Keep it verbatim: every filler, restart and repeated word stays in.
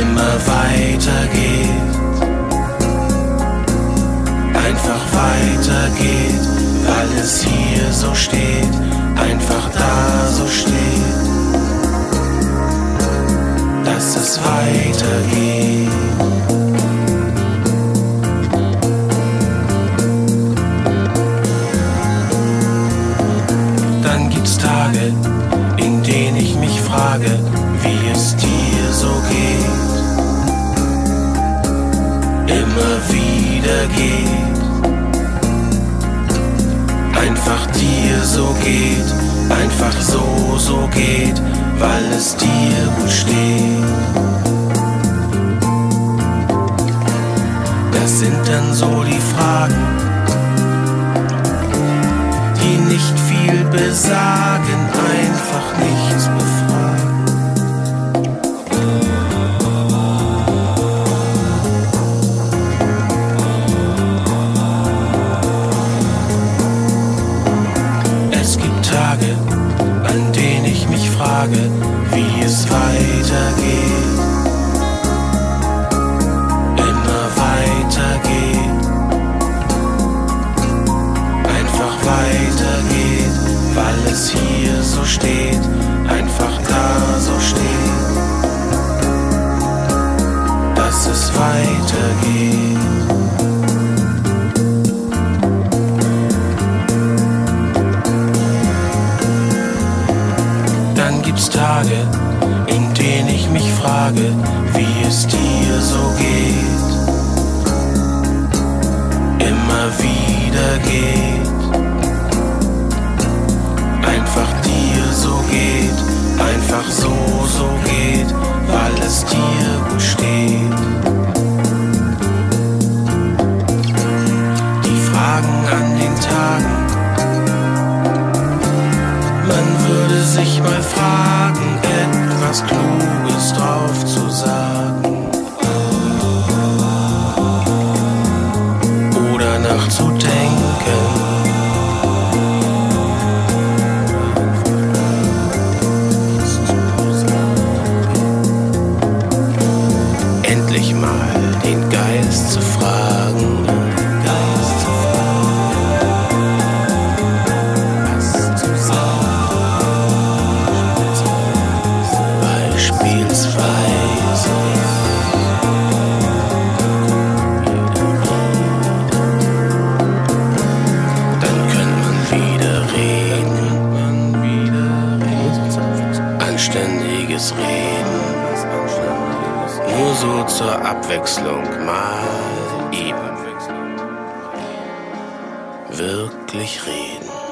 immer weiter geht, einfach weiter geht, weil es hier so steht, einfach da so steht, dass es weitergeht. Dann gibt's Tage, in denen ich mich frage, wie es dir so geht, immer wieder geht, einfach dir so geht, einfach so, so geht, weil es dir gut steht. Das sind dann so die Fragen, die nicht viel besagen, einfach nichts befragen. Es gibt Tage, an denen ich mich frage, wie es weitergeht, immer weitergeht, einfach weitergeht, weil es hier so steht, einfach da so steht, dass es weitergeht. Dann gibt's Tage, in denen ich mich frage, wie es dir so geht, immer wieder geht, einfach dir so geht, einfach so, so geht, weil es dir gut steht. Die Fragen an den Tagen, man würde sich mal fragen, etwas Kluges drauf zu sagen oder nachzudenken. Endlich mal den Geist zu fragen, Geist zu anständiges Reden, nur so zur Abwechslung mal eben wirklich reden.